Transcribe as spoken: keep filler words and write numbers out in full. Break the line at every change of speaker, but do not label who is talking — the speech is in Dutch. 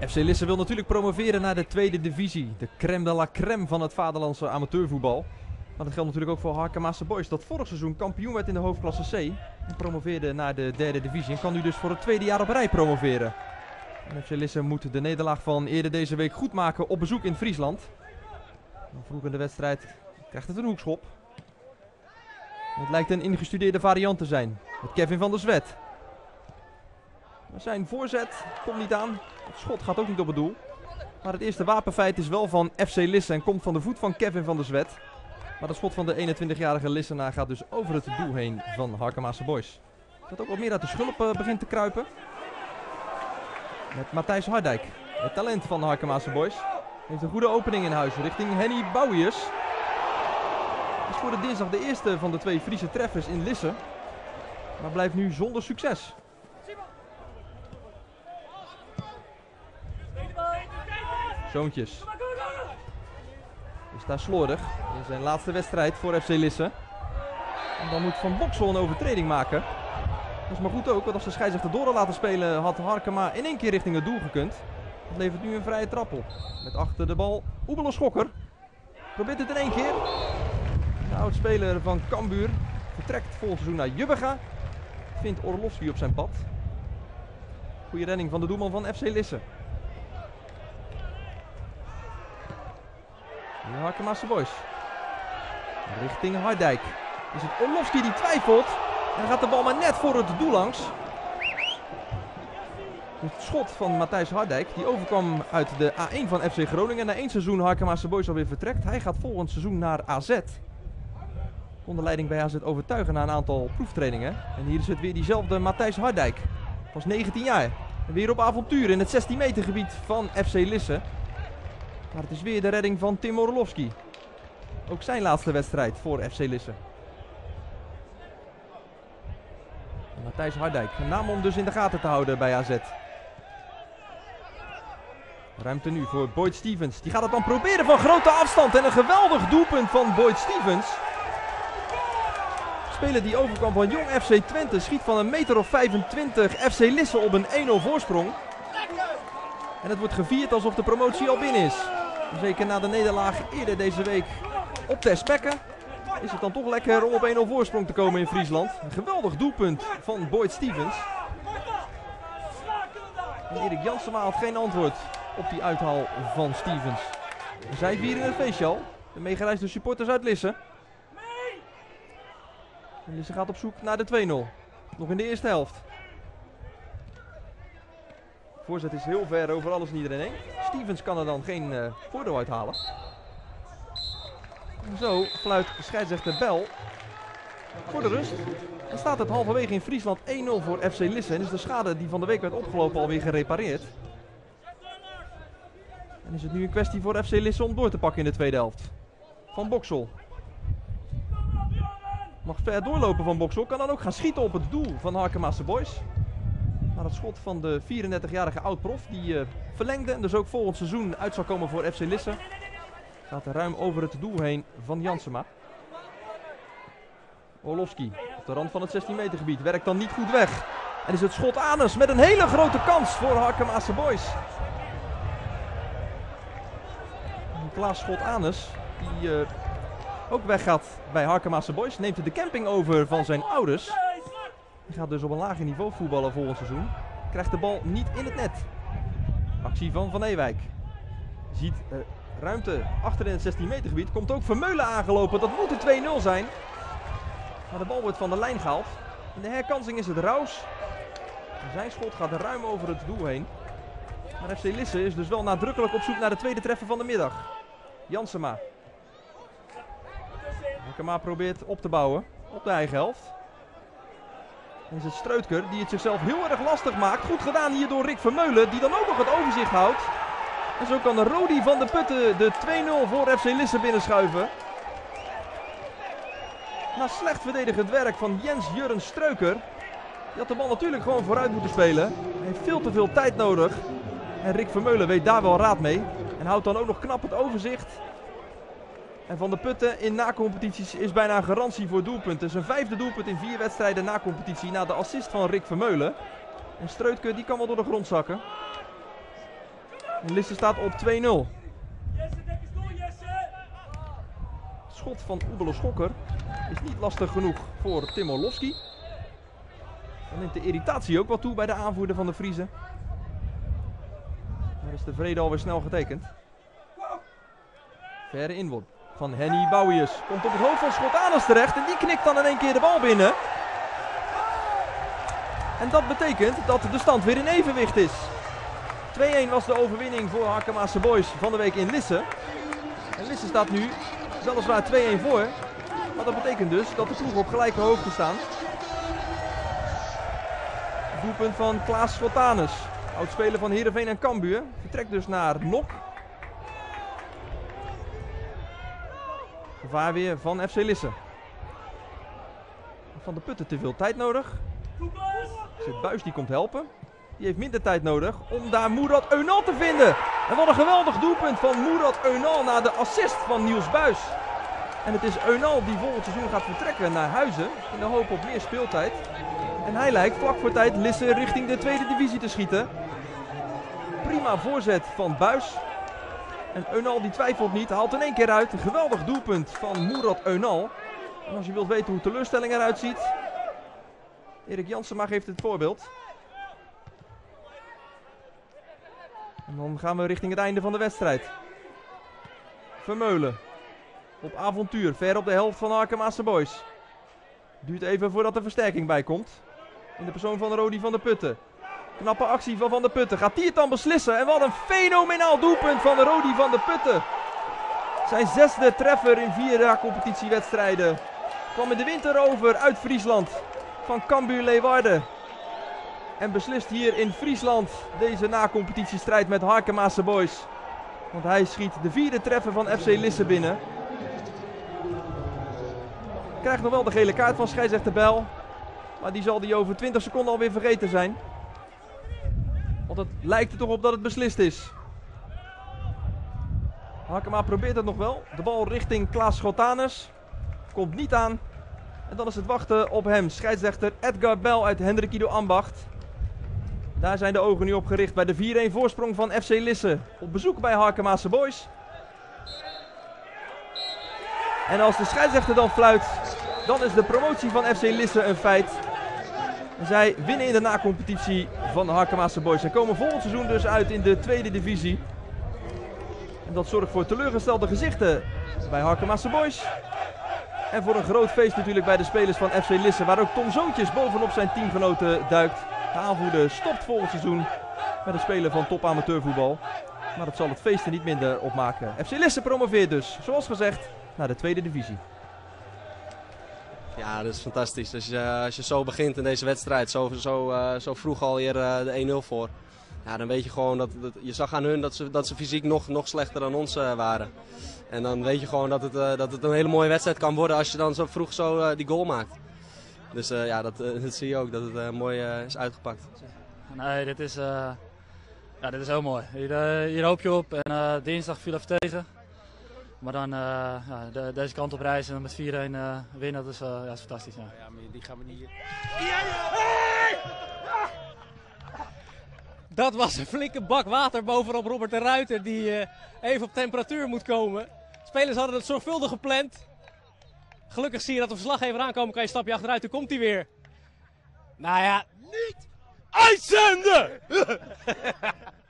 F C Lisse wil natuurlijk promoveren naar de tweede divisie. De crème de la crème van het vaderlandse amateurvoetbal. Maar dat geldt natuurlijk ook voor Harkemaanse Boys, dat vorig seizoen kampioen werd in de hoofdklasse C. En promoveerde naar de derde divisie en kan nu dus voor het tweede jaar op rij promoveren. En F C Lisse moet de nederlaag van eerder deze week goed maken op bezoek in Friesland. Vroeg in de wedstrijd krijgt het een hoekschop. Het lijkt een ingestudeerde variant te zijn. Met Kevin van der Zwet. Zijn voorzet komt niet aan. Het schot gaat ook niet op het doel. Maar het eerste wapenfeit is wel van F C Lisse en komt van de voet van Kevin van der Zwet. Maar het schot van de eenentwintigjarige Lissenaar gaat dus over het doel heen van Harkemaanse Boys. Dat ook wat meer uit de schulp uh, begint te kruipen. Met Matthijs Hardijk, het talent van de Harkemaanse Boys. Heeft een goede opening in huis richting Henny Bouwiers. Hij scoorde dinsdag de eerste van de twee Friese treffers in Lisse. Maar blijft nu zonder succes. Zoontjes is daar slordig in zijn laatste wedstrijd voor F C Lisse. En dan moet Van Boksel een overtreding maken. Dat is maar goed ook, want als de scheidsrechter door had laten spelen had Harkema in één keer richting het doel gekund. Dat levert nu een vrije trap op. Met achter de bal Oebele Schokker. Probeert het in één keer. De oudspeler van Cambuur vertrekt volgend seizoen naar Jubbega. Vindt Orlovski op zijn pad. Goede redding van de doelman van F C Lisse. De Harkemaanse Boys. Richting Hardijk. Is het Orlovski die twijfelt. En dan gaat de bal maar net voor het doel langs. Het schot van Matthijs Hardijk. Die overkwam uit de A één van F C Groningen. Na één seizoen Harkemaanse Boys alweer vertrekt. Hij gaat volgend seizoen naar A Z. Kon de leiding bij A Z overtuigen na een aantal proeftrainingen. En hier is het weer diezelfde Matthijs Hardijk. Pas negentien jaar. En weer op avontuur in het zestien meter gebied van F C Lisse. Maar het is weer de redding van Tim Orlovski. Ook zijn laatste wedstrijd voor F C Lisse. En Matthijs Hardijk, een naam om dus in de gaten te houden bij A Z. Ruimte nu voor Boyd Stevens. Die gaat het dan proberen van grote afstand. En een geweldig doelpunt van Boyd Stevens. Speler die overkwam van Jong F C Twente. Schiet van een meter of vijfentwintig F C Lisse op een één nul voorsprong. En het wordt gevierd alsof de promotie al binnen is. Zeker na de nederlaag eerder deze week op Ter Spekke. Is het dan toch lekker om op één nul voorsprong te komen in Friesland. Een geweldig doelpunt van Boyd Stevens. En Erik Jansema had geen antwoord op die uithaal van Stevens. Zij vieren het feestje al. De meegereisde supporters uit Lisse. En Lisse gaat op zoek naar de twee nul. Nog in de eerste helft. Voorzet is heel ver over alles en iedereen heen. Stevens kan er dan geen uh, voordeel uithalen. En zo fluit scheidsrechter Bel voor de rust. En staat het halverwege in Friesland één nul voor F C Lisse. En is de schade die van de week werd opgelopen alweer gerepareerd. En is het nu een kwestie voor F C Lisse om door te pakken in de tweede helft. Van Boksel. Mag ver doorlopen van Boksel. Kan dan ook gaan schieten op het doel van Harkemaanse Boys. Maar het schot van de vierendertigjarige oud-prof die uh, verlengde en dus ook volgend seizoen uit zal komen voor F C Lisse. Gaat er ruim over het doel heen van Jansema. Orlovski op de rand van het zestien meter gebied werkt dan niet goed weg. En is het schot Anes met een hele grote kans voor Harkemaanse Boys. Klaas Schot Anes die uh, ook weggaat bij Harkemaanse Boys. Neemt de camping over van zijn ouders. Hij gaat dus op een lager niveau voetballen volgend seizoen. Krijgt de bal niet in het net. Actie van Van Ewijk. Ziet uh, ruimte achter in het zestien meter gebied. Komt ook Vermeulen aangelopen. Dat moet de twee nul zijn. Maar de bal wordt van de lijn gehaald. In de herkansing is het Raus. Zijn schot gaat ruim over het doel heen. Maar F C Lisse is dus wel nadrukkelijk op zoek naar de tweede treffer van de middag. Jansema. Jansema probeert op te bouwen op de eigen helft. Dan is het Streutker die het zichzelf heel erg lastig maakt. Goed gedaan hier door Rick Vermeulen die dan ook nog het overzicht houdt. En zo kan de Rodi van de Putten de twee nul voor F C Lisse binnenschuiven. Na slecht verdedigend werk van Jens Jurren Streuker. Die had de bal natuurlijk gewoon vooruit moeten spelen. Hij heeft veel te veel tijd nodig. En Rick Vermeulen weet daar wel raad mee. En houdt dan ook nog knap het overzicht. En Van de Putten in na-competities is bijna een garantie voor doelpunten. Zijn vijfde doelpunt in vier wedstrijden na-competitie na de assist van Rick Vermeulen. En Streutke die kan wel door de grond zakken. En Lisse staat op twee nul. Het schot van Oebele Schokker is niet lastig genoeg voor Tim Orlovski. Dan neemt de irritatie ook wat toe bij de aanvoerder van de Friezen. Daar is de vrede alweer snel getekend. Verre inworp van Henny Bouwius. Komt op het hoofd van Schotanus terecht en die knikt dan in één keer de bal binnen. En dat betekent dat de stand weer in evenwicht is. twee-een was de overwinning voor Harkemaanse Boys van de week in Lisse. En Lisse staat nu weliswaar twee-een voor. Maar dat betekent dus dat de ploegen op gelijke hoogte staan. Doelpunt van Klaas Schotanus. Oudspeler van Heerenveen en Cambuur. Vertrekt dus naar N O C. Gevaar weer van F C Lisse. Van de Putten te veel tijd nodig. Zit Buis die komt helpen. Die heeft minder tijd nodig om daar Moerad Eunal te vinden. En wat een geweldig doelpunt van Moerad Eunal na de assist van Niels Buis. En het is Eunal die volgend seizoen gaat vertrekken naar Huizen. In de hoop op meer speeltijd. En hij lijkt vlak voor tijd Lisse richting de tweede divisie te schieten. Prima voorzet van Buis. En Eunal die twijfelt niet, haalt in één keer uit. Een geweldig doelpunt van Moerad Eunal. En als je wilt weten hoe teleurstelling eruit ziet, Erik Janssema geeft het voorbeeld. En dan gaan we richting het einde van de wedstrijd. Vermeulen. Op avontuur, ver op de helft van Harkemaanse Boys. Duurt even voordat er versterking bij komt. In de persoon van Rodi van der Putten. Knappe actie van Van der Putten. Gaat hij het dan beslissen? En wat een fenomenaal doelpunt van Rodi van der Putten. Zijn zesde treffer in vier na-competitiewedstrijden. Kwam in de winter over uit Friesland. Van Cambuur Leeuwarden. En beslist hier in Friesland deze na-competitiestrijd met Harkemaanse Boys. Want hij schiet de vierde treffer van F C Lisse binnen. Krijgt nog wel de gele kaart van scheidsrechter Bijl. Maar die zal die over twintig seconden alweer vergeten zijn. Want het lijkt er toch op dat het beslist is. Harkema probeert het nog wel. De bal richting Klaas Schotanus. Komt niet aan. En dan is het wachten op hem. Scheidsrechter Edgar Bijl uit Hendrikido Ambacht. Daar zijn de ogen nu op gericht bij de vier-een voorsprong van F C Lisse. Op bezoek bij Harkemaanse Boys. En als de scheidsrechter dan fluit, dan is de promotie van F C Lisse een feit. En zij winnen in de na-competitie van de Harkemaanse Boys. Zij komen volgend seizoen dus uit in de tweede divisie. En dat zorgt voor teleurgestelde gezichten bij Harkemaanse Boys. En voor een groot feest natuurlijk bij de spelers van F C Lisse. Waar ook Tom Zoontjes bovenop zijn teamgenoten duikt. De aanvoerder stopt volgend seizoen met het spelen van top amateurvoetbal. Maar dat zal het feest er niet minder op maken. F C Lisse promoveert dus, zoals gezegd, naar de tweede divisie.
Ja, dat is fantastisch. Als je, als je zo begint in deze wedstrijd, zo, zo, uh, zo vroeg alweer uh, de een nul voor. Ja, dan weet je gewoon dat, dat je zag aan hun dat ze, dat ze fysiek nog, nog slechter dan ons uh, waren. En dan weet je gewoon dat het, uh, dat het een hele mooie wedstrijd kan worden als je dan zo vroeg zo uh, die goal maakt. Dus uh, ja, dat, uh, dat zie je ook, dat het uh, mooi uh, is uitgepakt.
Nee, dit is, uh, ja, dit is heel mooi. Hier, uh, hier hoop je op en uh, dinsdag viel even tegen. Maar dan uh, ja, de, deze kant op reizen en dan met vier-een uh, winnen, dat is, uh, ja, dat is fantastisch. Ja.
Ja, maar die gaan we niet... Dat was een flinke bak water bovenop Robert de Ruiter die uh, even op temperatuur moet komen. Spelers hadden het zorgvuldig gepland. Gelukkig zie je dat de verslaggever aankomen, kan je een stapje achteruit, toen komt hij weer. Nou ja, niet uitzenden!